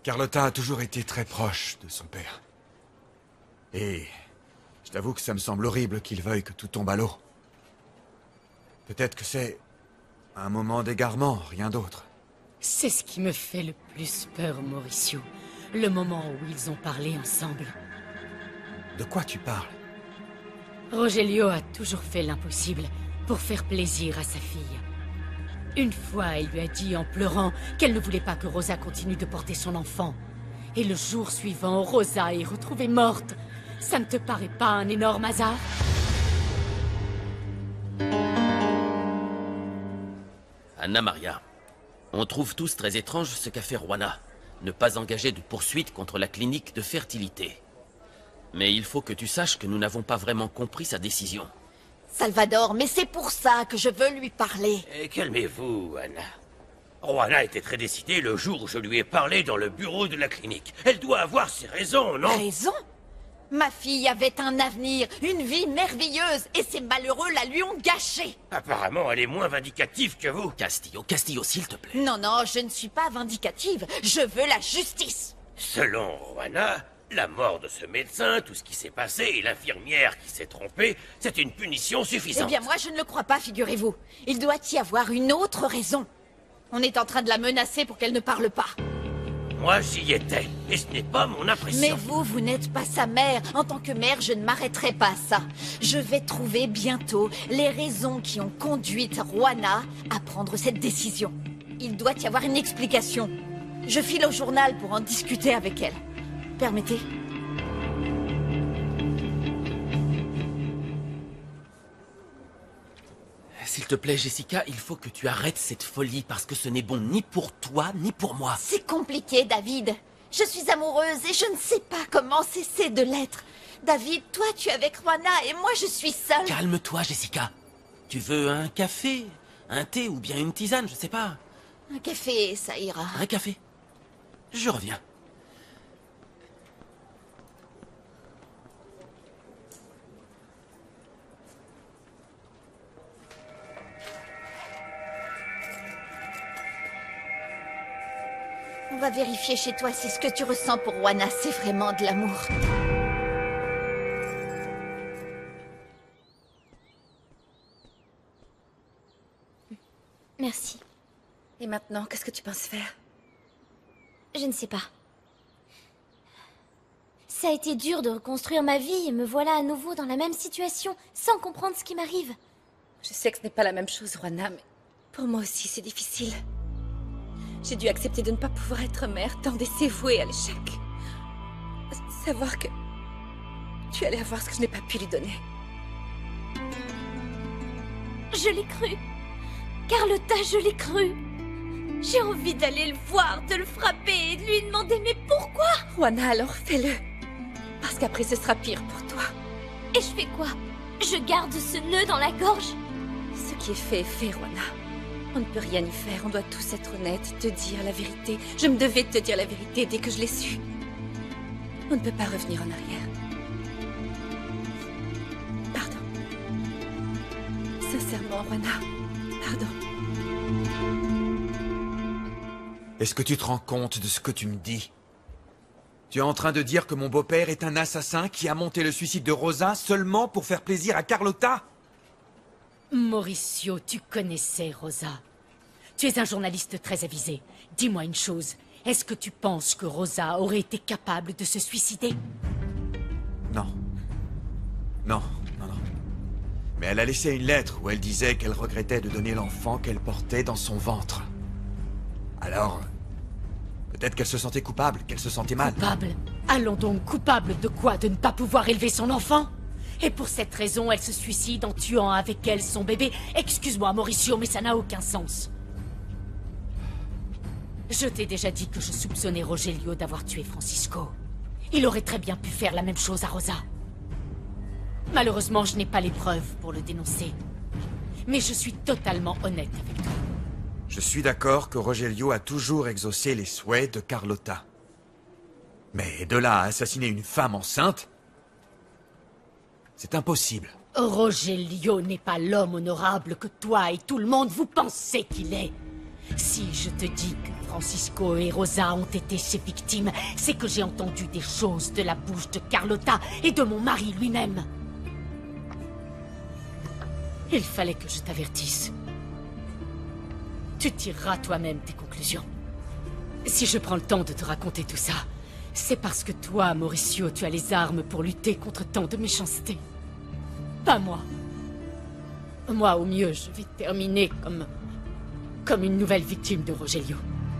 Carlotta a toujours été très proche de son père. Et je t'avoue que ça me semble horrible qu'il veuille que tout tombe à l'eau. Peut-être que c'est un moment d'égarement, rien d'autre. C'est ce qui me fait le plus peur, Mauricio. Le moment où ils ont parlé ensemble. De quoi tu parles? Rogelio a toujours fait l'impossible pour faire plaisir à sa fille. Une fois, il lui a dit en pleurant qu'elle ne voulait pas que Rosa continue de porter son enfant. Et le jour suivant, Rosa est retrouvée morte. Ça ne te paraît pas un énorme hasard? Anna Maria, on trouve tous très étrange ce qu'a fait Juana. Ne pas engager de poursuite contre la clinique de fertilité. Mais il faut que tu saches que nous n'avons pas vraiment compris sa décision. Salvador, mais c'est pour ça que je veux lui parler. Calmez-vous, Anna. Juana était très décidée le jour où je lui ai parlé dans le bureau de la clinique. Elle doit avoir ses raisons, non? Raison? Ma fille avait un avenir, une vie merveilleuse, et ces malheureux la lui ont gâchée. Apparemment, elle est moins vindicative que vous. Castillo, s'il te plaît. Non, non, je ne suis pas vindicative. Je veux la justice. Selon Juana, la mort de ce médecin, tout ce qui s'est passé et l'infirmière qui s'est trompée, c'est une punition suffisante. Eh bien, moi, je ne le crois pas, figurez-vous. Il doit y avoir une autre raison. On est en train de la menacer pour qu'elle ne parle pas. Moi, j'y étais, et ce n'est pas mon impression. Mais vous n'êtes pas sa mère. En tant que mère, je ne m'arrêterai pas à ça. Je vais trouver bientôt les raisons qui ont conduit Juana à prendre cette décision. Il doit y avoir une explication. Je file au journal pour en discuter avec elle. Permettez? S'il te plaît, Jessica, il faut que tu arrêtes cette folie parce que ce n'est bon ni pour toi, ni pour moi. C'est compliqué, David. Je suis amoureuse et je ne sais pas comment cesser de l'être. David, toi, tu es avec Juana et moi, je suis seule. Calme-toi, Jessica. Tu veux un café, un thé ou bien une tisane, je sais pas. Un café, ça ira. Un café. Je reviens. On va vérifier chez toi si ce que tu ressens pour Juana, c'est vraiment de l'amour. Merci. Et maintenant, qu'est-ce que tu penses faire? Je ne sais pas. Ça a été dur de reconstruire ma vie et me voilà à nouveau dans la même situation, sans comprendre ce qui m'arrive. Je sais que ce n'est pas la même chose, Juana, mais pour moi aussi, c'est difficile. J'ai dû accepter de ne pas pouvoir être mère, tant d'essais voués à l'échec. Savoir que tu allais avoir ce que je n'ai pas pu lui donner. Je l'ai cru. Carlotta, je l'ai cru. J'ai envie d'aller le voir, de le frapper et de lui demander mais pourquoi? Juana, alors fais-le. Parce qu'après, ce sera pire pour toi. Et je fais quoi? Je garde ce nœud dans la gorge? Ce qui est fait, Juana. On ne peut rien y faire, on doit tous être honnêtes, te dire la vérité. Je me devais de te dire la vérité dès que je l'ai su. On ne peut pas revenir en arrière. Pardon. Sincèrement, Juana, pardon. Est-ce que tu te rends compte de ce que tu me dis? Tu es en train de dire que mon beau-père est un assassin qui a monté le suicide de Rosa seulement pour faire plaisir à Carlotta? Mauricio, tu connaissais Rosa. Tu es un journaliste très avisé. Dis-moi une chose. Est-ce que tu penses que Rosa aurait été capable de se suicider? Non. Non. Mais elle a laissé une lettre où elle disait qu'elle regrettait de donner l'enfant qu'elle portait dans son ventre. Alors, peut-être qu'elle se sentait coupable, qu'elle se sentait mal. Coupable? Allons donc, coupable de quoi? De ne pas pouvoir élever son enfant? Et pour cette raison, elle se suicide en tuant avec elle son bébé. Excuse-moi, Mauricio, mais ça n'a aucun sens. Je t'ai déjà dit que je soupçonnais Rogelio d'avoir tué Francisco. Il aurait très bien pu faire la même chose à Rosa. Malheureusement, je n'ai pas les preuves pour le dénoncer. Mais je suis totalement honnête avec toi. Je suis d'accord que Rogelio a toujours exaucé les souhaits de Carlotta. Mais de là à assassiner une femme enceinte, c'est impossible. Rogelio n'est pas l'homme honorable que toi et tout le monde vous pensez qu'il est. Si je te dis que Francisco et Rosa ont été ses victimes, c'est que j'ai entendu des choses de la bouche de Carlotta et de mon mari lui-même. Il fallait que je t'avertisse. Tu tireras toi-même tes conclusions. Si je prends le temps de te raconter tout ça, c'est parce que toi, Mauricio, tu as les armes pour lutter contre tant de méchanceté. Pas moi. Moi, au mieux, je vais terminer comme une nouvelle victime de Rogelio.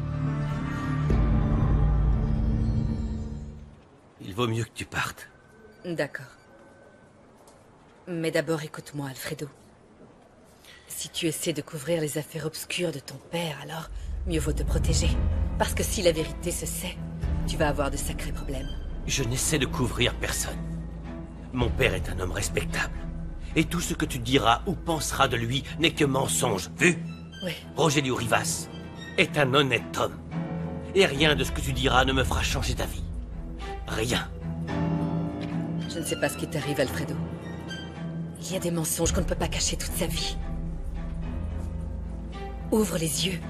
Il vaut mieux que tu partes. D'accord. Mais d'abord, écoute-moi, Alfredo. Si tu essaies de couvrir les affaires obscures de ton père, alors mieux vaut te protéger. Parce que si la vérité se sait, tu vas avoir de sacrés problèmes. Je n'essaie de couvrir personne. Mon père est un homme respectable. Et tout ce que tu diras ou penseras de lui n'est que mensonge, vu? Oui. Rogelio Rivas est un honnête homme. Et rien de ce que tu diras ne me fera changer d'avis. Rien. Je ne sais pas ce qui t'arrive, Alfredo. Il y a des mensonges qu'on ne peut pas cacher toute sa vie. Ouvre les yeux.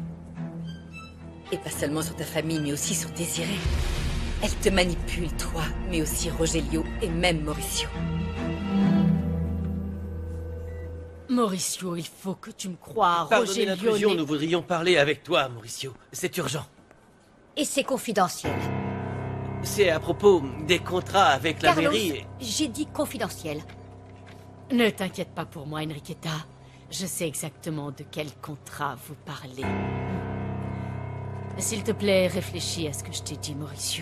Et pas seulement sur ta famille, mais aussi sur Désiré. Elle te manipule, toi, mais aussi Rogelio et même Mauricio. Mauricio, il faut que tu me crois, Pardonnez Rogelio l'intrusion, n'est- nous voudrions parler avec toi, Mauricio. C'est urgent. Et c'est confidentiel. C'est à propos des contrats avec la Carlos, mairie et... j'ai dit confidentiel. Ne t'inquiète pas pour moi, Enriqueta. Je sais exactement de quel contrat vous parlez. S'il te plaît, réfléchis à ce que je t'ai dit, Mauricio.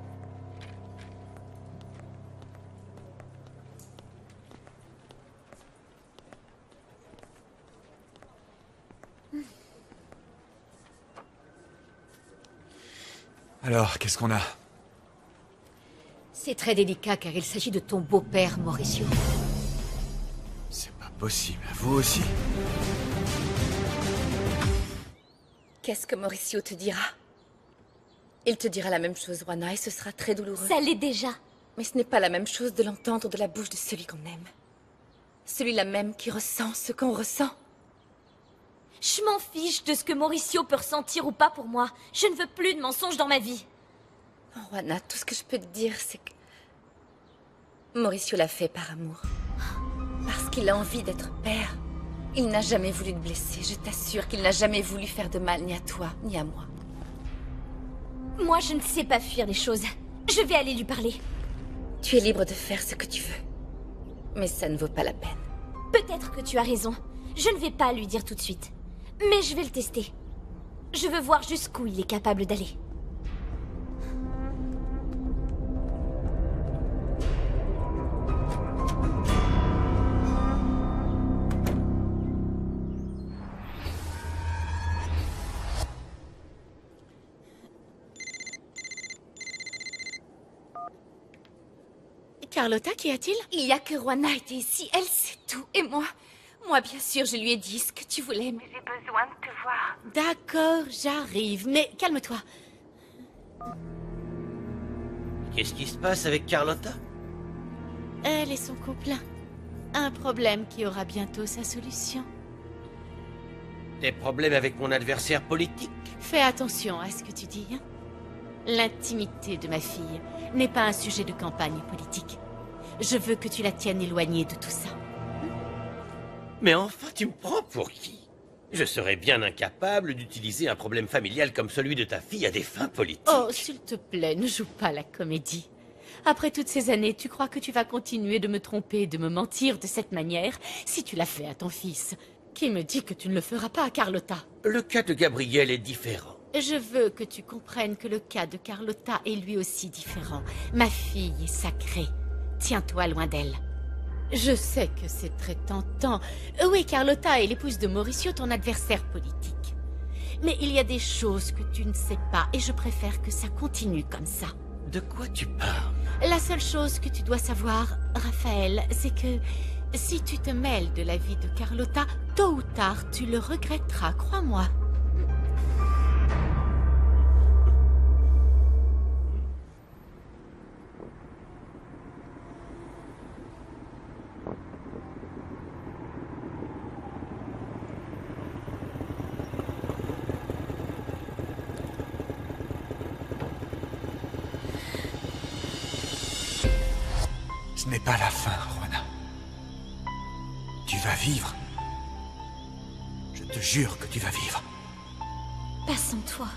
Alors, qu'est-ce qu'on a? C'est très délicat car il s'agit de ton beau-père, Mauricio. C'est pas possible. Vous aussi? Qu'est-ce que Mauricio te dira? Il te dira la même chose, Juana, et ce sera très douloureux. Ça l'est déjà. Mais ce n'est pas la même chose de l'entendre de la bouche de celui qu'on aime. Celui-là même qui ressent ce qu'on ressent. Je m'en fiche de ce que Mauricio peut ressentir ou pas pour moi. Je ne veux plus de mensonges dans ma vie. Oh, Juana, tout ce que je peux te dire, c'est que... Mauricio l'a fait par amour. Parce qu'il a envie d'être père. Il n'a jamais voulu te blesser. Je t'assure qu'il n'a jamais voulu faire de mal ni à toi, ni à moi. Moi, je ne sais pas fuir les choses. Je vais aller lui parler. Tu es libre de faire ce que tu veux. Mais ça ne vaut pas la peine. Peut-être que tu as raison. Je ne vais pas lui dire tout de suite. Mais je vais le tester. Je veux voir jusqu'où il est capable d'aller. Carlotta, qu'y a-t-il? Il y a que Juana était ici. Elle sait tout. Et moi, bien sûr, je lui ai dit ce que tu voulais, mais j'ai besoin de te voir. D'accord, j'arrive. Mais calme-toi. Qu'est-ce qui se passe avec Carlotta? Elle et son couple. Un problème qui aura bientôt sa solution. Des problèmes avec mon adversaire politique? Fais attention à ce que tu dis. Hein. L'intimité de ma fille n'est pas un sujet de campagne politique. Je veux que tu la tiennes éloignée de tout ça. Mais enfin, tu me prends pour qui? Je serais bien incapable d'utiliser un problème familial comme celui de ta fille à des fins politiques. Oh, s'il te plaît, ne joue pas la comédie. Après toutes ces années, tu crois que tu vas continuer de me tromper, de me mentir de cette manière, si tu l'as fait à ton fils? Qui me dit que tu ne le feras pas à Carlotta? Le cas de Gabriel est différent. Je veux que tu comprennes que le cas de Carlotta est lui aussi différent. Ma fille est sacrée. Tiens-toi loin d'elle. Je sais que c'est très tentant. Oui, Carlotta est l'épouse de Mauricio, ton adversaire politique. Mais il y a des choses que tu ne sais pas, et je préfère que ça continue comme ça. De quoi tu parles? La seule chose que tu dois savoir, Raphaël, c'est que si tu te mêles de la vie de Carlotta, tôt ou tard, tu le regretteras, crois-moi. n'est pas la fin, Rwana. Tu vas vivre. Je te jure que tu vas vivre. Pas sans toi.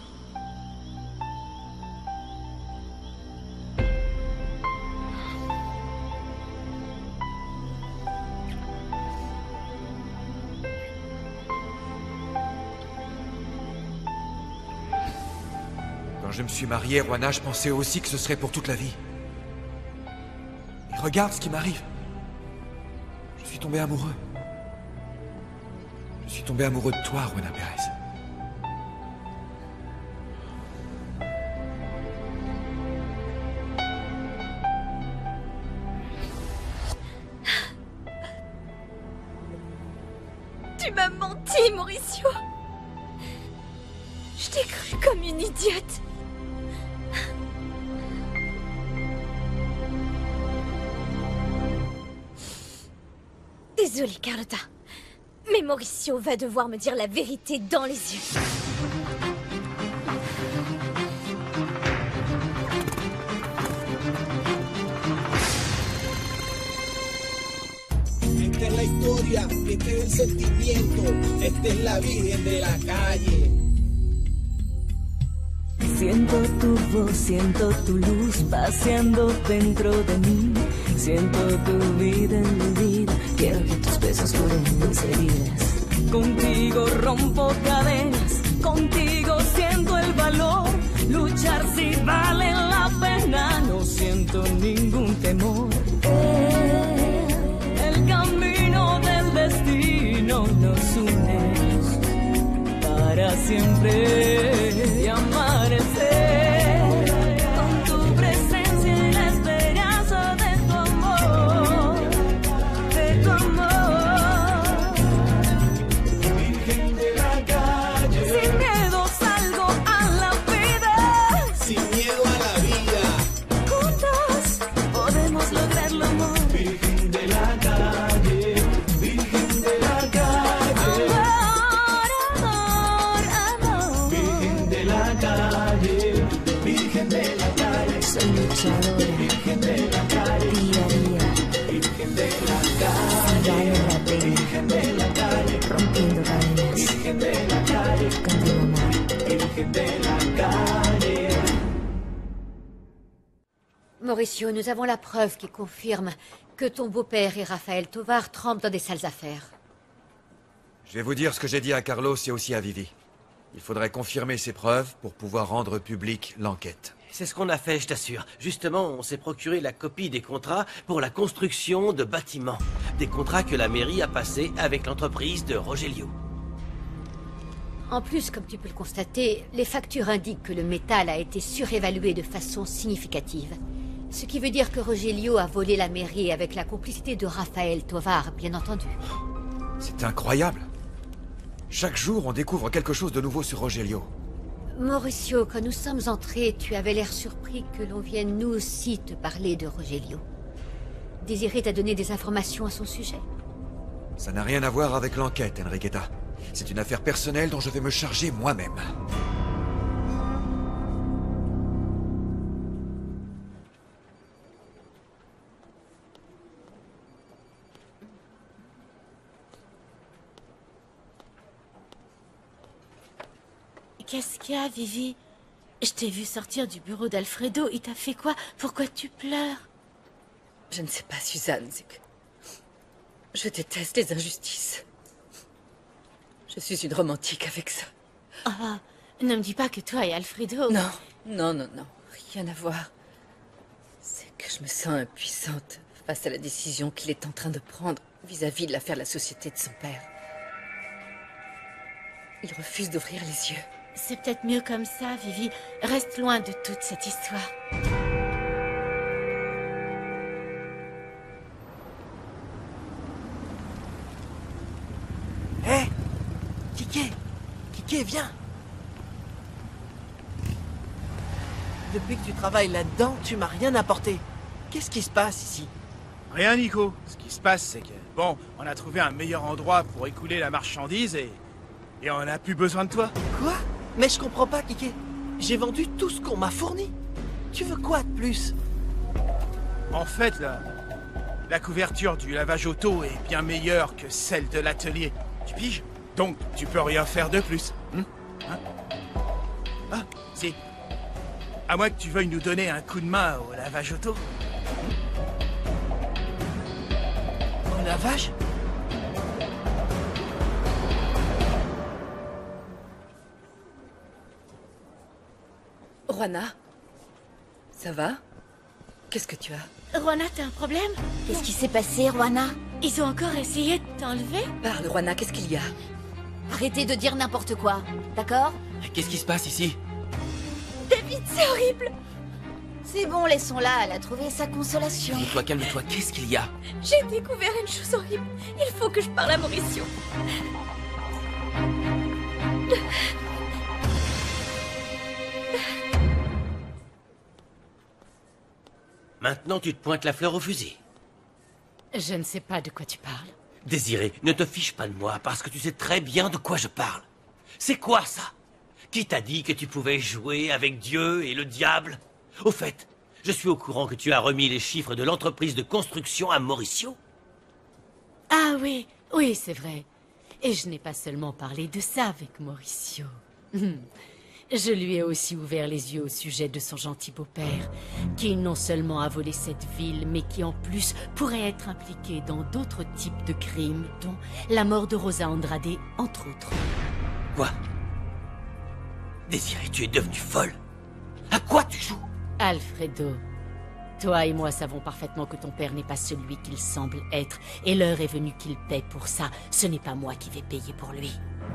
Quand je me suis marié, Rwana, je pensais aussi que ce serait pour toute la vie. Et regarde ce qui m'arrive. Je suis tombé amoureux. Je suis tombé amoureux de toi, Rwana Pérez. Tu m'as menti, Mauricio. Je t'ai cru comme une idiote. Désolée, Carlotta. Mais Mauricio va devoir me dire la vérité dans les yeux. Esta es la historia, este es el sentimiento, esta es la Virgen de la calle. Siento tu voz, siento tu luz paseando dentro de mí. Siento tu vida en mi vida, quiero que tus besos curen mis heridas. Contigo rompo cadenas, contigo siento el valor. Luchar si vale la pena, no siento ningún temor. El camino del destino nos une para siempre y amanecer con tu presencia y la esperanza de tu amor, de tu amor. Virgen de la calle, Sin miedo salgo a la vida, sin miedo a la vida. juntos podemos lograr lo amor. Virgen de la calle, Virgen de la calle. Amor, amor. Virgen de la calle, Virgen de la calle. Soy luchadora, Virgen de la calle, día a día, Virgen de la calle, si vale la pena, Virgen de la calle, rompiendo cadenas, Virgen de la calle, contigo amor. Virgen de la calle. Mauricio, nous avons la preuve qui confirme que ton beau-père et Raphaël Tovar trempent dans des sales affaires. Je vais vous dire ce que j'ai dit à Carlos et aussi à Vivi. Il faudrait confirmer ces preuves pour pouvoir rendre publique l'enquête. C'est ce qu'on a fait, je t'assure. Justement, on s'est procuré la copie des contrats pour la construction de bâtiments. Des contrats que la mairie a passés avec l'entreprise de Rogelio. En plus, comme tu peux le constater, les factures indiquent que le métal a été surévalué de façon significative. Ce qui veut dire que Rogelio a volé la mairie avec la complicité de Raphaël Tovar, bien entendu. C'est incroyable. Chaque jour, on découvre quelque chose de nouveau sur Rogelio. Mauricio, quand nous sommes entrés, tu avais l'air surpris que l'on vienne nous aussi te parler de Rogelio. Désiré t'a donné des informations à son sujet. Ça n'a rien à voir avec l'enquête, Enriqueta. C'est une affaire personnelle dont je vais me charger moi-même. Qu'est-ce qu'il y a, Vivi? Je t'ai vu sortir du bureau d'Alfredo. Il t'a fait quoi? Pourquoi tu pleures? Je ne sais pas, Suzanne, c'est que... Je déteste les injustices. Je suis une romantique avec ça. Ah, ne me dis pas que toi et Alfredo... Non, non, non, non, rien à voir. C'est que je me sens impuissante face à la décision qu'il est en train de prendre vis-à-vis de l'affaire de la société de son père. Il refuse d'ouvrir les yeux. C'est peut-être mieux comme ça, Vivi. Reste loin de toute cette histoire. Hé Kike, viens. Depuis que tu travailles là-dedans, tu m'as rien apporté. Qu'est-ce qui se passe ici? Rien, Nico. Ce qui se passe, c'est que... Bon, on a trouvé un meilleur endroit pour écouler la marchandise et on n'a plus besoin de toi. Quoi? Mais je comprends pas, Kike. J'ai vendu tout ce qu'on m'a fourni. Tu veux quoi de plus? En fait, là... La couverture du lavage auto est bien meilleure que celle de l'atelier. Tu piges? Donc, tu peux rien faire de plus. Ah, si. À moins que tu veuilles nous donner un coup de main au lavage auto. Au lavage? Juana, ça va? Qu'est-ce que tu as? Juana, t'as un problème? Qu'est-ce qui s'est passé, Juana? Ils ont encore essayé de t'enlever? Parle, Juana, qu'est-ce qu'il y a? Arrêtez de dire n'importe quoi, d'accord? Qu'est-ce qui se passe ici? David, c'est horrible. C'est bon, laissons-la, elle a trouvé sa consolation. Calme-toi, qu'est-ce qu'il y a? J'ai découvert une chose horrible. Il faut que je parle à Mauricio. Maintenant, tu te pointes la fleur au fusil. Je ne sais pas de quoi tu parles. Désiré, ne te fiche pas de moi, parce que tu sais très bien de quoi je parle. C'est quoi ça? Qui t'a dit que tu pouvais jouer avec Dieu et le diable? Au fait, je suis au courant que tu as remis les chiffres de l'entreprise de construction à Mauricio. Ah oui, oui, c'est vrai. Et je n'ai pas seulement parlé de ça avec Mauricio. Je lui ai aussi ouvert les yeux au sujet de son gentil beau-père, qui non seulement a volé cette ville, mais qui en plus pourrait être impliqué dans d'autres types de crimes, dont la mort de Rosa Andrade, entre autres. Quoi? Désiré, tu es devenue folle? À quoi tu joues? Alfredo, toi et moi savons parfaitement que ton père n'est pas celui qu'il semble être, et l'heure est venue qu'il paie pour ça. Ce n'est pas moi qui vais payer pour lui.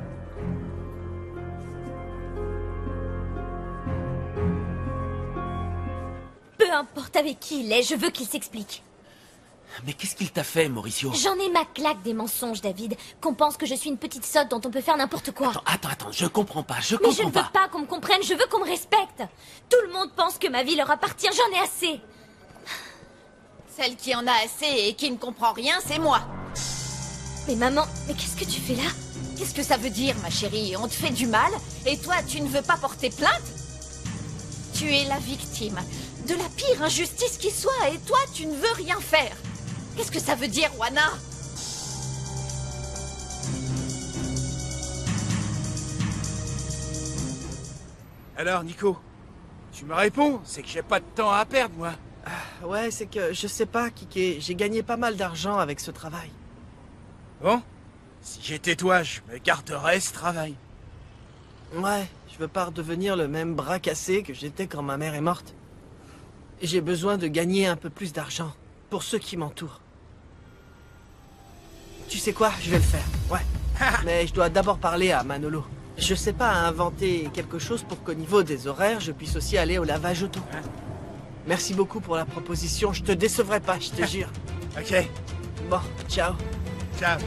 Peu importe avec qui il est, je veux qu'il s'explique. Mais qu'est-ce qu'il t'a fait, Mauricio? J'en ai ma claque des mensonges, David. Qu'on pense que je suis une petite sotte dont on peut faire n'importe quoi. Attends, je comprends pas, Mais je ne veux pas qu'on me comprenne, je veux qu'on me respecte. Tout le monde pense que ma vie leur appartient, j'en ai assez. Celle qui en a assez et qui ne comprend rien, c'est moi. Mais maman, mais qu'est-ce que tu fais là? Qu'est-ce que ça veut dire, ma chérie? On te fait du mal et toi, tu ne veux pas porter plainte? Tu es la victime de la pire injustice qui soit et toi, tu ne veux rien faire. Qu'est-ce que ça veut dire, Juana? Alors, Nico, tu me réponds? C'est que j'ai pas de temps à perdre, moi. Ouais, c'est que je sais pas, Kike. J'ai gagné pas mal d'argent avec ce travail. Bon, si j'étais toi, je me garderais ce travail. Ouais, je veux pas redevenir le même bras cassé que j'étais quand ma mère est morte. J'ai besoin de gagner un peu plus d'argent pour ceux qui m'entourent. Tu sais quoi, je vais le faire, ouais. Mais je dois d'abord parler à Manolo. Je sais pas inventer quelque chose pour qu'au niveau des horaires, je puisse aussi aller au lavage auto. Merci beaucoup pour la proposition, je te décevrai pas, je te jure. Ok. Bon, ciao. Ciao.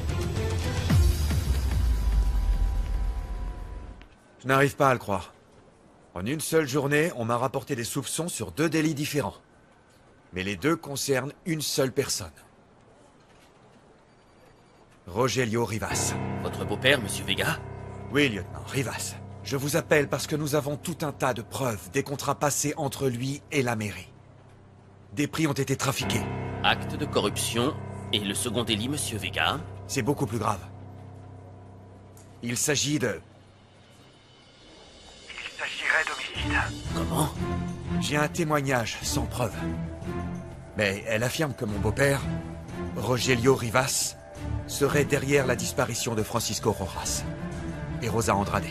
Je n'arrive pas à le croire. En une seule journée, on m'a rapporté des soupçons sur 2 délits différents. Mais les 2 concernent une seule personne. Rogelio Rivas. Votre beau-père, Monsieur Vega? Oui, lieutenant, Rivas. Je vous appelle parce que nous avons tout un tas de preuves, des contrats passés entre lui et la mairie. Des prix ont été trafiqués. Acte de corruption. Et le second délit, Monsieur Vega? C'est beaucoup plus grave. Il s'agit de... Il s'agirait d'homicide. Comment? J'ai un témoignage sans preuve. Mais elle affirme que mon beau-père, Rogelio Rivas, serait derrière la disparition de Francisco Rojas et Rosa Andrade.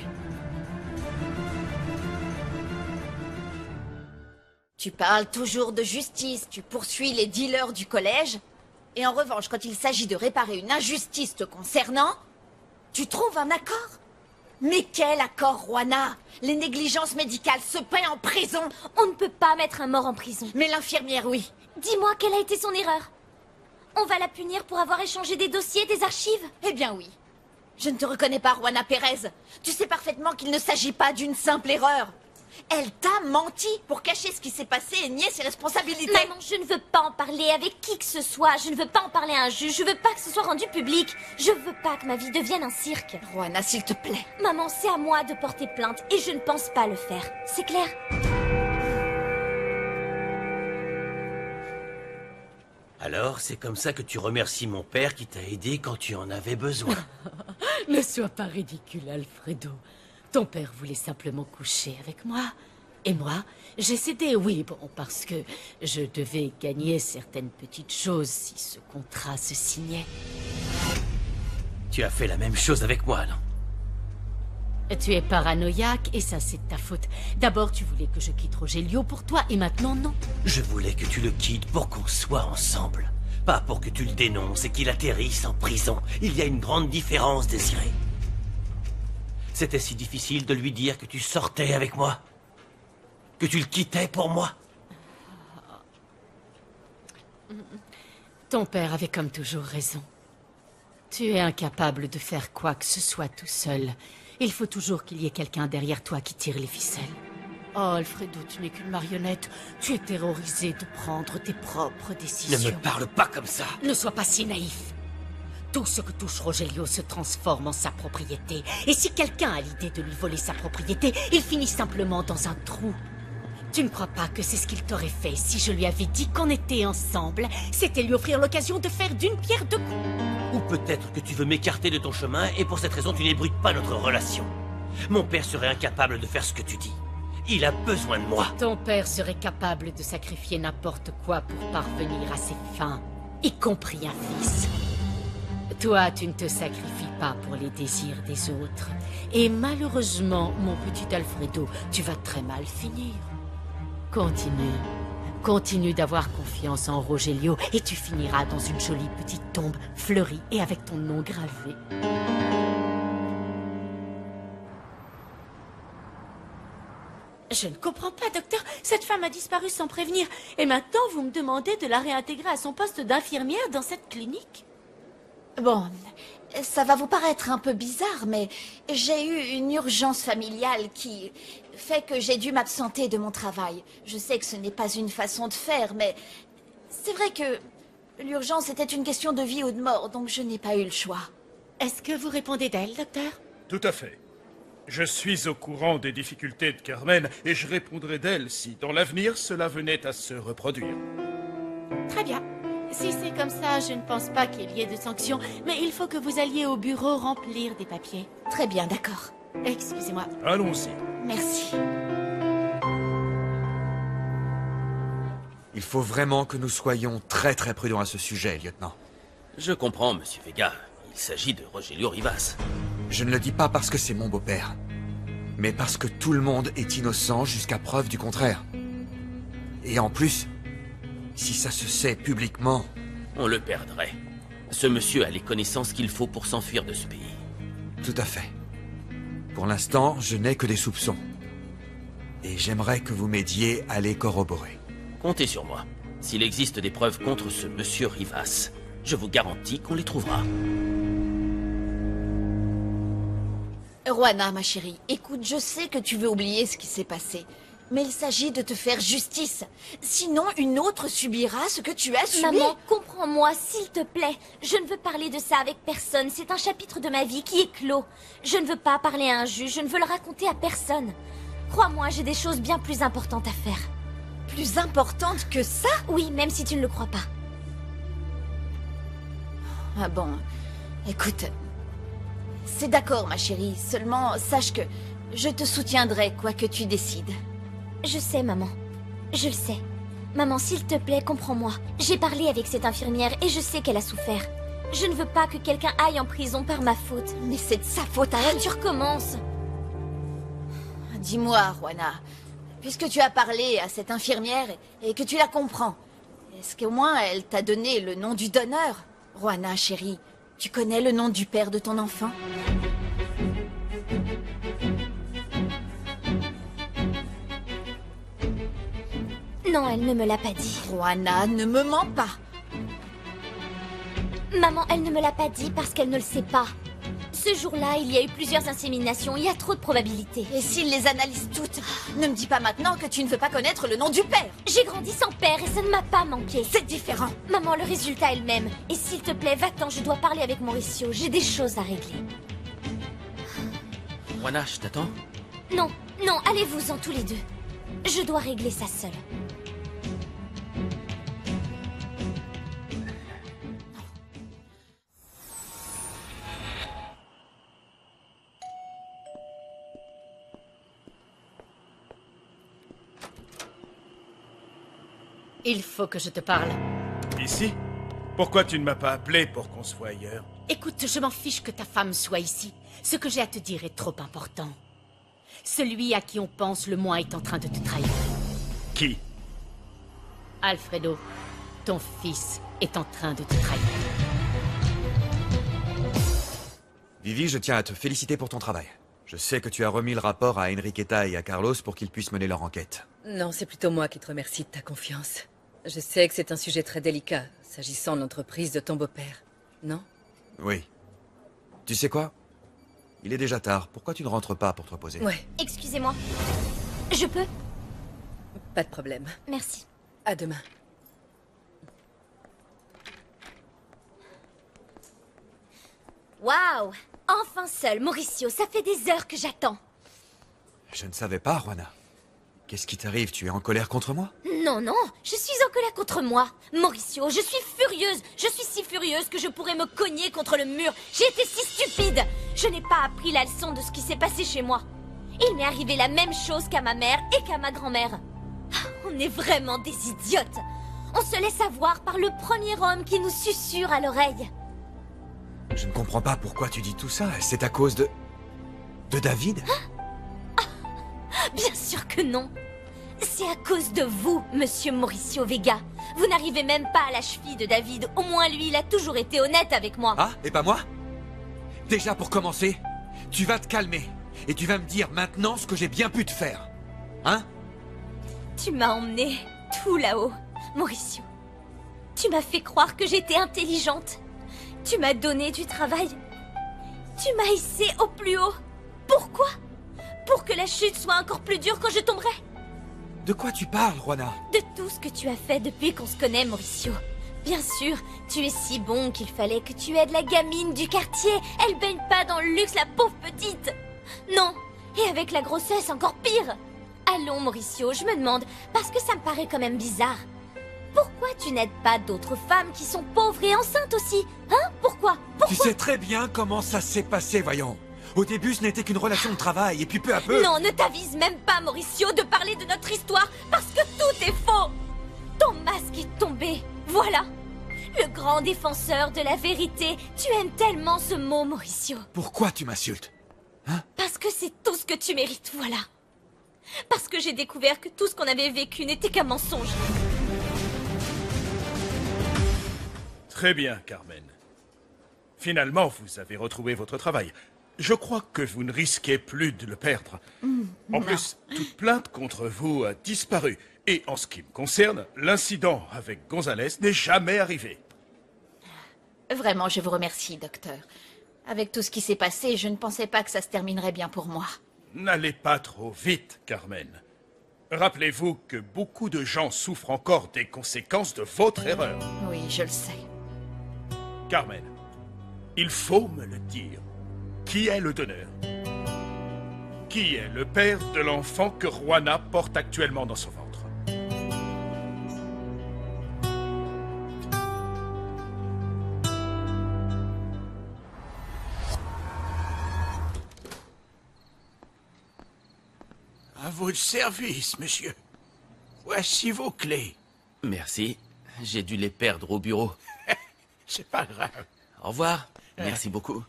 Tu parles toujours de justice, tu poursuis les dealers du collège, et en revanche, quand il s'agit de réparer une injustice te concernant, tu trouves un accord? Mais quel accord, Juana? Les négligences médicales se paient en prison. On ne peut pas mettre un mort en prison. Mais l'infirmière, oui. Dis-moi quelle a été son erreur. On va la punir pour avoir échangé des dossiers, des archives? Eh bien oui. Je ne te reconnais pas, Juana Pérez. Tu sais parfaitement qu'il ne s'agit pas d'une simple erreur. Elle t'a menti pour cacher ce qui s'est passé et nier ses responsabilités. Maman, je ne veux pas en parler avec qui que ce soit. Je ne veux pas en parler à un juge. Je veux pas que ce soit rendu public. Je veux pas que ma vie devienne un cirque. Juana, s'il te plaît. Maman, c'est à moi de porter plainte et je ne pense pas le faire. C'est clair? Alors, c'est comme ça que tu remercies mon père qui t'a aidé quand tu en avais besoin. Ne sois pas ridicule, Alfredo. Ton père voulait simplement coucher avec moi. Et moi, j'ai cédé, oui, bon, parce que je devais gagner certaines petites choses si ce contrat se signait. Tu as fait la même chose avec moi, non? Tu es paranoïaque et ça, c'est de ta faute. D'abord, tu voulais que je quitte Rogelio pour toi et maintenant, non. Je voulais que tu le quittes pour qu'on soit ensemble. Pas pour que tu le dénonces et qu'il atterrisse en prison. Il y a une grande différence, Désiré. C'était si difficile de lui dire que tu sortais avec moi. Que tu le quittais pour moi. Ton père avait comme toujours raison. Tu es incapable de faire quoi que ce soit tout seul. Il faut toujours qu'il y ait quelqu'un derrière toi qui tire les ficelles. Oh, Alfredo, tu n'es qu'une marionnette. Tu es terrorisé de prendre tes propres décisions. Ne me parle pas comme ça. Ne sois pas si naïf. Tout ce que touche Rogelio se transforme en sa propriété. Et si quelqu'un a l'idée de lui voler sa propriété, il finit simplement dans un trou. Tu ne crois pas que c'est ce qu'il t'aurait fait si je lui avais dit qu'on était ensemble? C'était lui offrir l'occasion de faire d'une pierre deux coups. Ou peut-être que tu veux m'écarter de ton chemin et pour cette raison tu n'ébruites pas notre relation. Mon père serait incapable de faire ce que tu dis. Il a besoin de moi. Ton père serait capable de sacrifier n'importe quoi pour parvenir à ses fins, y compris un fils. Toi, tu ne te sacrifies pas pour les désirs des autres. Et malheureusement, mon petit Alfredo, tu vas très mal finir. Continue d'avoir confiance en Rogelio et tu finiras dans une jolie petite tombe fleurie et avec ton nom gravé. Je ne comprends pas, docteur. Cette femme a disparu sans prévenir. Et maintenant, vous me demandez de la réintégrer à son poste d'infirmière dans cette clinique? Bon, ça va vous paraître un peu bizarre, mais j'ai eu une urgence familiale qui fait que j'ai dû m'absenter de mon travail. Je sais que ce n'est pas une façon de faire, mais c'est vrai que l'urgence était une question de vie ou de mort, donc je n'ai pas eu le choix. Est-ce que vous répondez d'elle, docteur? Tout à fait. Je suis au courant des difficultés de Carmen et je répondrai d'elle si, dans l'avenir, cela venait à se reproduire. Très bien. Si c'est comme ça, je ne pense pas qu'il y ait de sanctions, mais il faut que vous alliez au bureau remplir des papiers. Très bien, d'accord. Excusez-moi. Allons-y. Merci. Il faut vraiment que nous soyons très prudents à ce sujet, lieutenant. Je comprends, monsieur Vega. Il s'agit de Rogelio Rivas. Je ne le dis pas parce que c'est mon beau-père, mais parce que tout le monde est innocent jusqu'à preuve du contraire. Et en plus, si ça se sait publiquement... On le perdrait. Ce monsieur a les connaissances qu'il faut pour s'enfuir de ce pays. Tout à fait. Pour l'instant, je n'ai que des soupçons. Et j'aimerais que vous m'aidiez à les corroborer. Comptez sur moi. S'il existe des preuves contre ce monsieur Rivas, je vous garantis qu'on les trouvera. Juana, ma chérie, écoute, je sais que tu veux oublier ce qui s'est passé. Mais il s'agit de te faire justice. Sinon, une autre subira ce que tu as subi. Maman, comprends-moi, s'il te plaît. Je ne veux parler de ça avec personne. C'est un chapitre de ma vie qui est clos. Je ne veux pas parler à un juge. Je ne veux le raconter à personne. Crois-moi, j'ai des choses bien plus importantes à faire. Plus importantes que ça? Oui, même si tu ne le crois pas. Ah bon, écoute... C'est d'accord, ma chérie. Seulement, sache que je te soutiendrai quoi que tu décides. Je sais, maman. Je le sais. Maman, s'il te plaît, comprends-moi. J'ai parlé avec cette infirmière et je sais qu'elle a souffert. Je ne veux pas que quelqu'un aille en prison par ma faute. Mais c'est de sa faute à elle. Tu recommences. Dis-moi, Juana, puisque tu as parlé à cette infirmière et que tu la comprends, est-ce qu'au moins elle t'a donné le nom du donneur? Juana, chérie, tu connais le nom du père de ton enfant? Non, elle ne me l'a pas dit. Juana, ne me mens pas. Maman, elle ne me l'a pas dit parce qu'elle ne le sait pas. Ce jour-là, il y a eu plusieurs inséminations. Il y a trop de probabilités. Et s'il les analyse toutes? Ne me dis pas maintenant que tu ne veux pas connaître le nom du père. J'ai grandi sans père et ça ne m'a pas manqué. C'est différent. Maman, le résultat est le même. Et s'il te plaît, va-t'en, je dois parler avec Mauricio. J'ai des choses à régler. Juana, je t'attends. Non, non, allez-vous-en tous les deux. Je dois régler ça seule. Il faut que je te parle. Ici? Pourquoi tu ne m'as pas appelé pour qu'on se voie ailleurs? Écoute, je m'en fiche que ta femme soit ici. Ce que j'ai à te dire est trop important. Celui à qui on pense le moins est en train de te trahir. Qui? Alfredo, ton fils est en train de te trahir. Vivi, je tiens à te féliciter pour ton travail. Je sais que tu as remis le rapport à Enriqueta et à Carlos pour qu'ils puissent mener leur enquête. Non, c'est plutôt moi qui te remercie de ta confiance. Je sais que c'est un sujet très délicat, s'agissant de l'entreprise de ton beau-père. Non? Oui. Tu sais quoi? Il est déjà tard. Pourquoi tu ne rentres pas pour te reposer? Ouais. Excusez-moi. Je peux? Pas de problème. Merci. À demain. Waouh! Enfin seul, Mauricio, ça fait des heures que j'attends. Je ne savais pas, Juana. Qu'est-ce qui t'arrive? Tu es en colère contre moi? Non, non, je suis en colère contre moi. Mauricio, je suis furieuse. Je suis si furieuse que je pourrais me cogner contre le mur. J'ai été si stupide. Je n'ai pas appris la leçon de ce qui s'est passé chez moi. Il m'est arrivé la même chose qu'à ma mère et qu'à ma grand-mère. On est vraiment des idiotes. On se laisse avoir par le premier homme qui nous susurre à l'oreille. Je ne comprends pas pourquoi tu dis tout ça. C'est à cause de David? Bien sûr que non. C'est à cause de vous, monsieur Mauricio Vega. Vous n'arrivez même pas à la cheville de David. Au moins lui, il a toujours été honnête avec moi. Ah, et pas moi? Déjà pour commencer, tu vas te calmer. Et tu vas me dire maintenant ce que j'ai bien pu te faire. Hein? Tu m'as emmené tout là-haut, Mauricio. Tu m'as fait croire que j'étais intelligente. Tu m'as donné du travail. Tu m'as hissé au plus haut. Pourquoi? Pour que la chute soit encore plus dure quand je tomberai. De quoi tu parles, Juana? De tout ce que tu as fait depuis qu'on se connaît, Mauricio. Bien sûr, tu es si bon qu'il fallait que tu aides la gamine du quartier. Elle baigne pas dans le luxe, la pauvre petite. Non, et avec la grossesse, encore pire. Allons, Mauricio, je me demande, parce que ça me paraît quand même bizarre. Pourquoi tu n'aides pas d'autres femmes qui sont pauvres et enceintes aussi? Hein? Pourquoi? Tu sais très bien comment ça s'est passé, voyons. Au début, ce n'était qu'une relation de travail, et puis peu à peu... Non, ne t'avise même pas, Mauricio, de parler de notre histoire, parce que tout est faux. Ton masque est tombé, voilà. Le grand défenseur de la vérité. Tu aimes tellement ce mot, Mauricio. Pourquoi tu m'insultes? Hein? Parce que c'est tout ce que tu mérites, voilà. Parce que j'ai découvert que tout ce qu'on avait vécu n'était qu'un mensonge. Très bien, Carmen. Finalement, vous avez retrouvé votre travail. Je crois que vous ne risquez plus de le perdre. En plus, toute plainte contre vous a disparu. Et en ce qui me concerne, l'incident avec Gonzalez n'est jamais arrivé. Vraiment, je vous remercie, docteur. Avec tout ce qui s'est passé, je ne pensais pas que ça se terminerait bien pour moi. N'allez pas trop vite, Carmen. Rappelez-vous que beaucoup de gens souffrent encore des conséquences de votre erreur. Oui, je le sais. Carmen, il faut me le dire. Qui est le donneur? Qui est le père de l'enfant que Juana porte actuellement dans son ventre? À votre service, monsieur. Voici vos clés. Merci. J'ai dû les perdre au bureau. C'est pas grave. Au revoir. Merci beaucoup.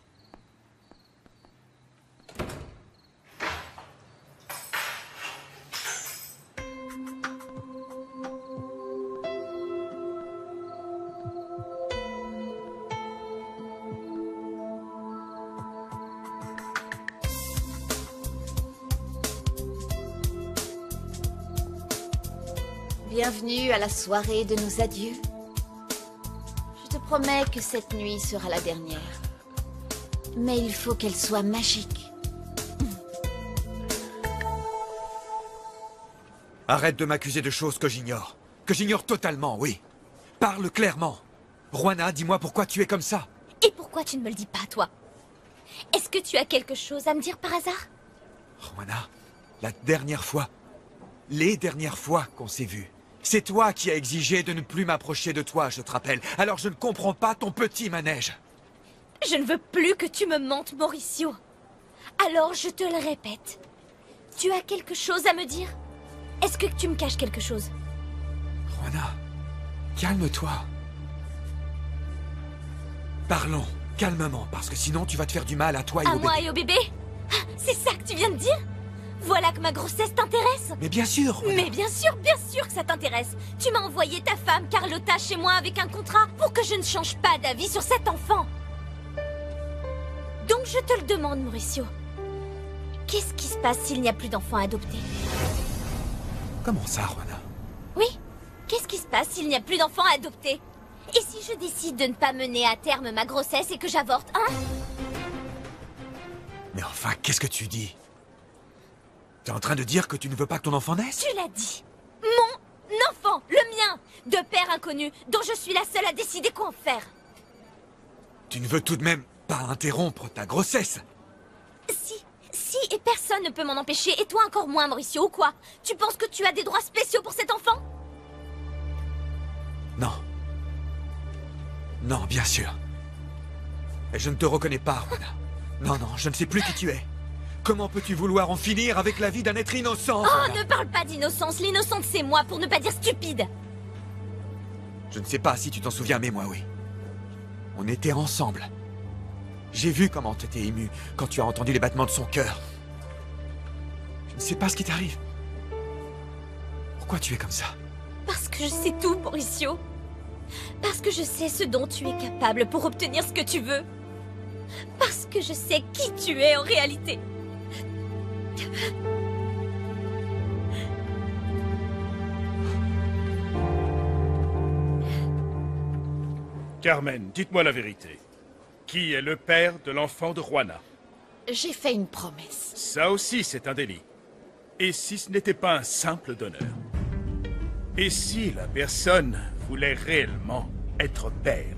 Bienvenue à la soirée de nos adieux. Je te promets que cette nuit sera la dernière. Mais il faut qu'elle soit magique. Arrête de m'accuser de choses que j'ignore. Que j'ignore totalement, oui. Parle clairement. Juana, dis-moi pourquoi tu es comme ça. Et pourquoi tu ne me le dis pas, toi? Est-ce que tu as quelque chose à me dire par hasard? Juana, la dernière fois, les dernières fois qu'on s'est vus, c'est toi qui as exigé de ne plus m'approcher de toi, je te rappelle. Alors je ne comprends pas ton petit manège. Je ne veux plus que tu me mentes, Mauricio. Alors je te le répète. Tu as quelque chose à me dire? Est-ce que tu me caches quelque chose? Juana, Calme-toi. Parlons, calmement, parce que sinon tu vas te faire du mal à toi et À au moi bébé. et au bébé? Ah, c'est ça que tu viens de dire? Voilà que ma grossesse t'intéresse? Mais bien sûr. Mais bien sûr que ça t'intéresse. Tu m'as envoyé ta femme, Carlotta, chez moi avec un contrat pour que je ne change pas d'avis sur cet enfant. Donc je te le demande, Mauricio. Qu'est-ce qui se passe s'il n'y a plus d'enfants adoptés? Comment ça, Juana? Oui, qu'est-ce qui se passe s'il n'y a plus d'enfants adoptés? Et si je décide de ne pas mener à terme ma grossesse et que j'avorte, hein? Mais enfin, qu'est-ce que tu dis? T'es en train de dire que tu ne veux pas que ton enfant naisse? Tu l'as dit. Mon enfant, le mien, de père inconnu, dont je suis la seule à décider quoi en faire. Tu ne veux tout de même pas interrompre ta grossesse? Si, et personne ne peut m'en empêcher, et toi encore moins, Mauricio, ou quoi? Tu penses que tu as des droits spéciaux pour cet enfant? Non. Non, bien sûr. Et je ne te reconnais pas, Juana. Non, non, je ne sais plus qui tu es. Comment peux-tu vouloir en finir avec la vie d'un être innocent? Oh, ne parle pas d'innocence, l'innocente c'est moi, pour ne pas dire stupide. Je ne sais pas si tu t'en souviens, mais moi, oui. On était ensemble. J'ai vu comment t'étais ému quand tu as entendu les battements de son cœur. Je ne sais pas ce qui t'arrive. Pourquoi tu es comme ça? Parce que je sais tout, Mauricio. Parce que je sais ce dont tu es capable pour obtenir ce que tu veux. Parce que je sais qui tu es en réalité. Carmen, dites-moi la vérité. Qui est le père de l'enfant de Juana? J'ai fait une promesse. Ça aussi, c'est un délit. Et si ce n'était pas un simple donneur? Et si la personne voulait réellement être père?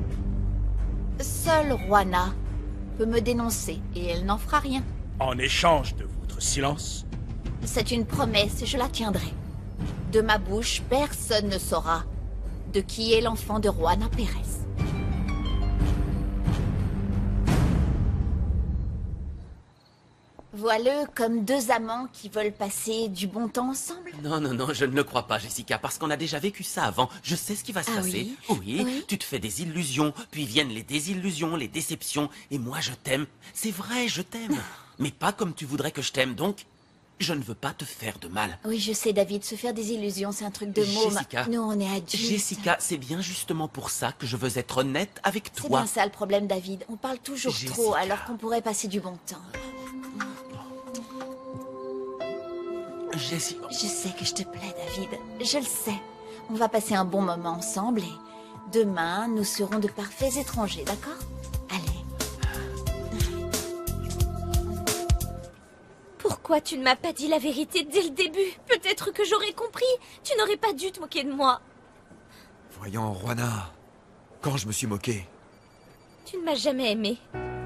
Seule Juana peut me dénoncer et elle n'en fera rien. En échange de votre silence? C'est une promesse et je la tiendrai. De ma bouche, personne ne saura de qui est l'enfant de Juana Pérez. Vois-le comme deux amants qui veulent passer du bon temps ensemble. Non, non, non, je ne le crois pas, Jessica, parce qu'on a déjà vécu ça avant. Je sais ce qui va se passer. Oui, tu te fais des illusions, puis viennent les désillusions, les déceptions, et moi je t'aime. C'est vrai, je t'aime. Mais pas comme tu voudrais que je t'aime, donc je ne veux pas te faire de mal. Oui, je sais, David, se faire des illusions, c'est un truc de môme. Jessica, nous, on est adultes. Jessica, c'est bien justement pour ça que je veux être honnête avec toi. C'est bien ça le problème, David. On parle toujours Jessica. trop alors qu'on pourrait passer du bon temps. Jessica. Je sais que je te plais, David. Je le sais. On va passer un bon moment ensemble et demain, nous serons de parfaits étrangers, d'accord? Allez. Pourquoi tu ne m'as pas dit la vérité dès le début? Peut-être que j'aurais compris. Tu n'aurais pas dû te moquer de moi. Voyons, Juana. Quand je me suis moqué? Tu ne m'as jamais aimé.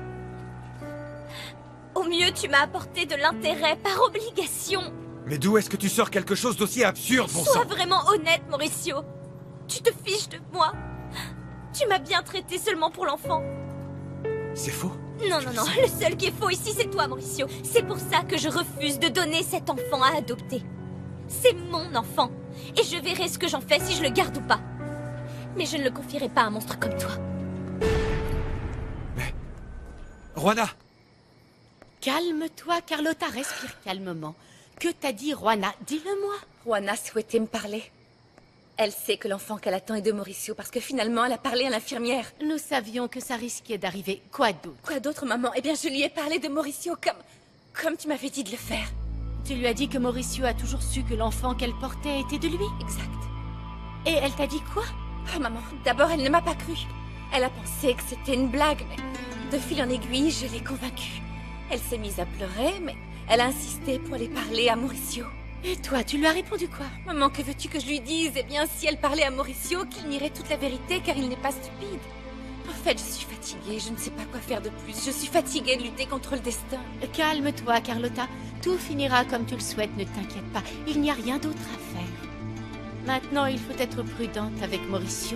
Au mieux, tu m'as apporté de l'intérêt par obligation. Mais d'où est-ce que tu sors quelque chose d'aussi absurde, bon Sois sang? vraiment honnête, Mauricio. Tu te fiches de moi. Tu m'as bien traité seulement pour l'enfant. C'est faux? Non, non, non. Le seul qui est faux ici, c'est toi, Mauricio. C'est pour ça que je refuse de donner cet enfant à adopter. C'est mon enfant. Et je verrai ce que j'en fais si je le garde ou pas. Mais je ne le confierai pas à un monstre comme toi. Mais... Juana! Calme-toi, Carlotta, respire calmement. Que t'a dit Juana? Dis-le-moi. Juana souhaitait me parler. Elle sait que l'enfant qu'elle attend est de Mauricio parce que finalement elle a parlé à l'infirmière. Nous savions que ça risquait d'arriver. Quoi d'autre? Quoi d'autre, maman? Eh bien, je lui ai parlé de Mauricio comme tu m'avais dit de le faire. Tu lui as dit que Mauricio a toujours su que l'enfant qu'elle portait était de lui? Exact. Et elle t'a dit quoi? Oh, maman, d'abord elle ne m'a pas cru. Elle a pensé que c'était une blague, mais de fil en aiguille, je l'ai convaincue. Elle s'est mise à pleurer, mais elle a insisté pour aller parler à Mauricio. Et toi, tu lui as répondu quoi? Maman, que veux-tu que je lui dise? Eh bien, si elle parlait à Mauricio, qu'il nierait toute la vérité car il n'est pas stupide. En fait, je suis fatiguée, je ne sais pas quoi faire de plus. Je suis fatiguée de lutter contre le destin. Calme-toi, Carlotta. Tout finira comme tu le souhaites, ne t'inquiète pas. Il n'y a rien d'autre à faire. Maintenant, il faut être prudente avec Mauricio.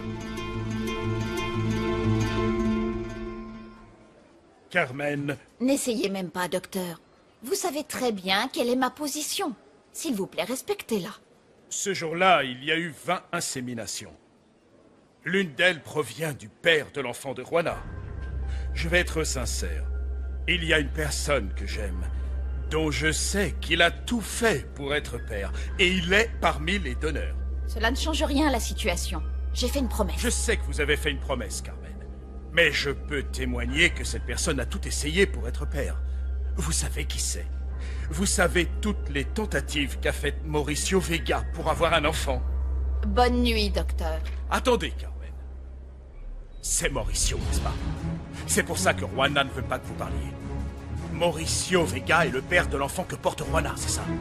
Carmen... N'essayez même pas, docteur. Vous savez très bien quelle est ma position. S'il vous plaît, respectez-la. Ce jour-là, il y a eu 20 inséminations. L'une d'elles provient du père de l'enfant de Juana. Je vais être sincère. Il y a une personne que j'aime, dont je sais qu'il a tout fait pour être père, et il est parmi les donneurs. Cela ne change rien à la situation. J'ai fait une promesse. Je sais que vous avez fait une promesse, Carmen. Mais je peux témoigner que cette personne a tout essayé pour être père. Vous savez qui c'est. Vous savez toutes les tentatives qu'a faites Mauricio Vega pour avoir un enfant. Bonne nuit, docteur. Attendez, Carmen. C'est Mauricio, n'est-ce pas? C'est pour ça que Juana ne veut pas que vous parliez. Mauricio Vega est le père de l'enfant que porte Juana, c'est ça?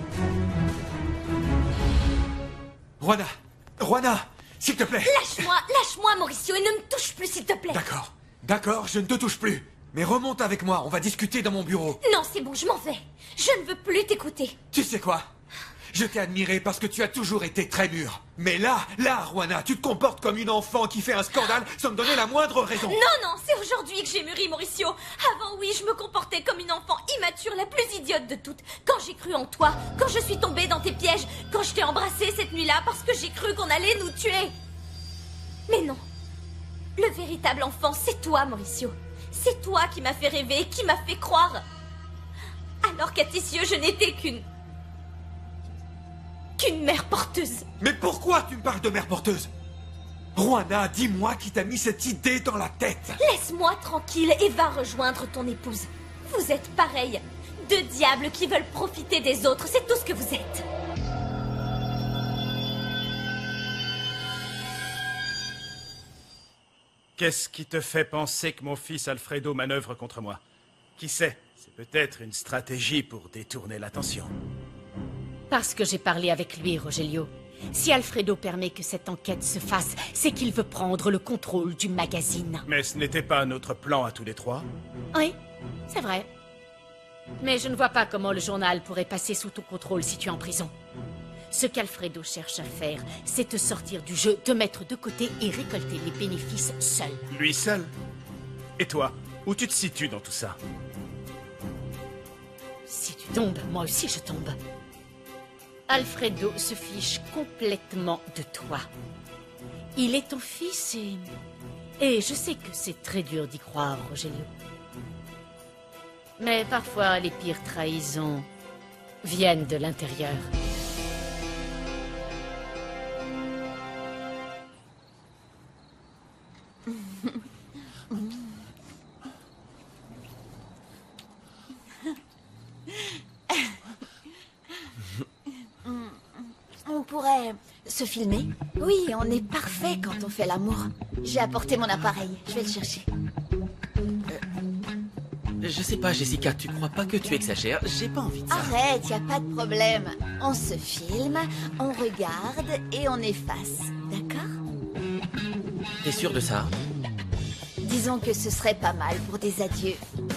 Juana! Juana! S'il te plaît! Lâche-moi, Mauricio, et ne me touche plus, s'il te plaît. D'accord. D'accord, je ne te touche plus. Mais remonte avec moi, on va discuter dans mon bureau. Non, c'est bon, je m'en vais. Je ne veux plus t'écouter. Tu sais quoi? Je t'ai admiré parce que tu as toujours été très mûr. Mais là, Juana, tu te comportes comme une enfant qui fait un scandale sans me donner la moindre raison. Non, c'est aujourd'hui que j'ai mûri, Mauricio. Avant, oui, je me comportais comme une enfant immature, la plus idiote de toutes. Quand j'ai cru en toi, quand je suis tombée dans tes pièges, quand je t'ai embrassé cette nuit-là parce que j'ai cru qu'on allait nous tuer. Mais non. Le véritable enfant, c'est toi, Mauricio. C'est toi qui m'as fait rêver, qui m'as fait croire. Alors qu'à tes yeux, je n'étais qu'une mère porteuse. Mais pourquoi tu me parles de mère porteuse? Juana, dis-moi qui t'a mis cette idée dans la tête. Laisse-moi tranquille et va rejoindre ton épouse. Vous êtes pareils. Deux diables qui veulent profiter des autres, c'est tout ce que vous êtes. Qu'est-ce qui te fait penser que mon fils Alfredo manœuvre contre moi? Qui sait? C'est peut-être une stratégie pour détourner l'attention. Parce que j'ai parlé avec lui, Rogelio. Si Alfredo permet que cette enquête se fasse, c'est qu'il veut prendre le contrôle du magazine. Mais ce n'était pas notre plan à tous les trois? Oui, c'est vrai. Mais je ne vois pas comment le journal pourrait passer sous ton contrôle si tu es en prison. Ce qu'Alfredo cherche à faire, c'est te sortir du jeu, te mettre de côté et récolter les bénéfices seul. Lui seul? Et toi, où tu te situes dans tout ça? Si tu tombes, moi aussi je tombe. Alfredo se fiche complètement de toi. Il est ton fils et je sais que c'est très dur d'y croire, Rogelio. Mais parfois, les pires trahisons viennent de l'intérieur. On pourrait se filmer? Oui, on est parfait quand on fait l'amour. J'ai apporté mon appareil, je vais le chercher. Je sais pas, Jessica, tu crois pas que tu exagères? J'ai pas envie de ça. Arrête, y a pas de problème. On se filme, on regarde et on efface, d'accord? T'es sûr de ça? Disons que ce serait pas mal pour des adieux.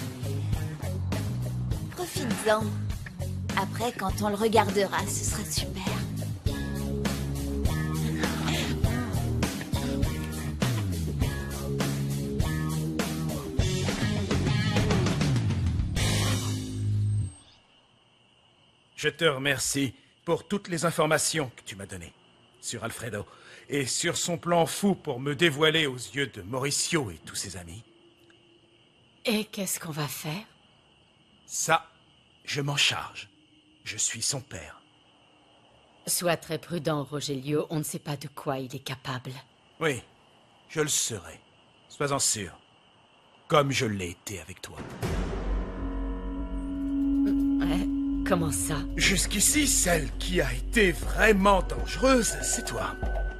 Profites-en. Après, quand on le regardera, ce sera super. Je te remercie pour toutes les informations que tu m'as données sur Alfredo et sur son plan fou pour me dévoiler aux yeux de Mauricio et tous ses amis. Et qu'est-ce qu'on va faire? Ça, je m'en charge. Je suis son père. Sois très prudent, Rogelio. On ne sait pas de quoi il est capable. Oui, je le serai. Sois-en sûr. Comme je l'ai été avec toi. Comment ça? Jusqu'ici, celle qui a été vraiment dangereuse, c'est toi.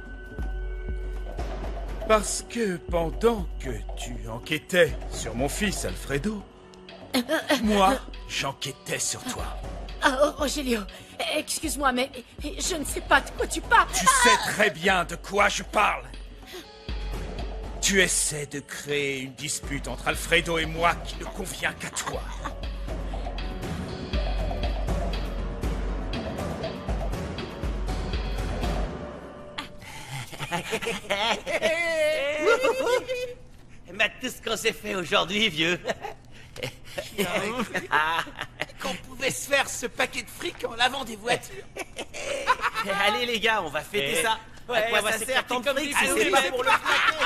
Parce que pendant que tu enquêtais sur mon fils Alfredo, moi, j'enquêtais sur toi. Oh, Rogelio, excuse-moi, mais je ne sais pas de quoi tu parles. Tu sais très bien de quoi je parle. Tu essaies de créer une dispute entre Alfredo et moi qui ne convient qu'à toi. Mais tout ce qu'on s'est fait aujourd'hui, vieux. Qu'on pouvait se faire ce paquet de fric en lavant des voitures. Allez les gars, on va fêter ça. Ouais, à quoi on va ça sert tant de s'éclater fric comme si des c'est pas fous. pour le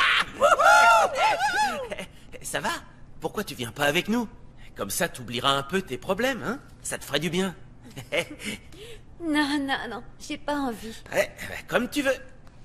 flatter? Ça va? Pourquoi tu viens pas avec nous? Comme ça, t'oublieras un peu tes problèmes, hein? Ça te ferait du bien. Non, non, non, j'ai pas envie. Ouais, comme tu veux.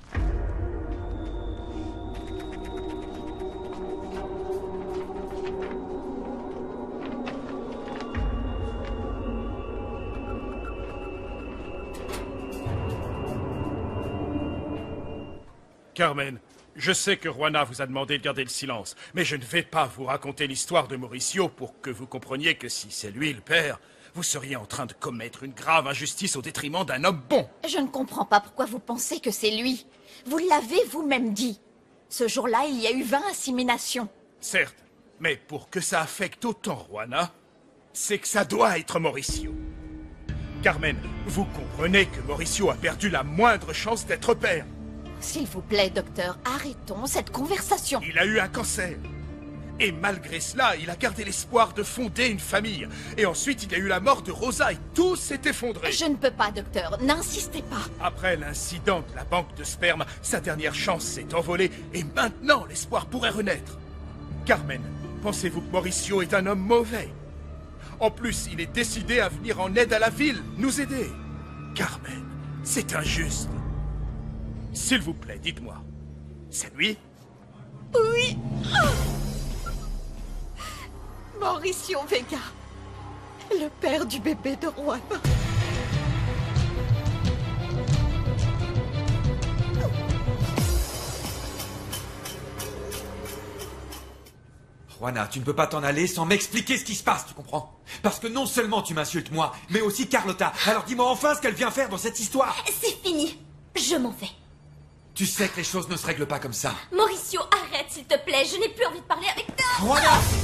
Carmen, je sais que Juana vous a demandé de garder le silence, mais je ne vais pas vous raconter l'histoire de Mauricio pour que vous compreniez que si c'est lui le père, vous seriez en train de commettre une grave injustice au détriment d'un homme bon. Je ne comprends pas pourquoi vous pensez que c'est lui. Vous l'avez vous-même dit. Ce jour-là, il y a eu 20 inséminations. Certes, mais pour que ça affecte autant Juana, c'est que ça doit être Mauricio. Carmen, vous comprenez que Mauricio a perdu la moindre chance d'être père. S'il vous plaît, docteur, arrêtons cette conversation. Il a eu un cancer. Et malgré cela, il a gardé l'espoir de fonder une famille. Et ensuite, il y a eu la mort de Rosa et tout s'est effondré. Je ne peux pas, docteur. N'insistez pas. Après l'incident de la banque de sperme, sa dernière chance s'est envolée et maintenant l'espoir pourrait renaître. Carmen, pensez-vous que Mauricio est un homme mauvais? En plus, il est décidé à venir en aide à la ville, nous aider. Carmen, c'est injuste. S'il vous plaît, dites-moi. C'est lui? Oui. Mauricio Vega, le père du bébé de Juana. Juana, tu ne peux pas t'en aller sans m'expliquer ce qui se passe, tu comprends? Parce que non seulement tu m'insultes moi, mais aussi Carlotta. Alors dis-moi enfin ce qu'elle vient faire dans cette histoire. C'est fini. Je m'en vais. Tu sais que les choses ne se règlent pas comme ça. Mauricio, arrête, s'il te plaît. Je n'ai plus envie de parler avec toi. Juana!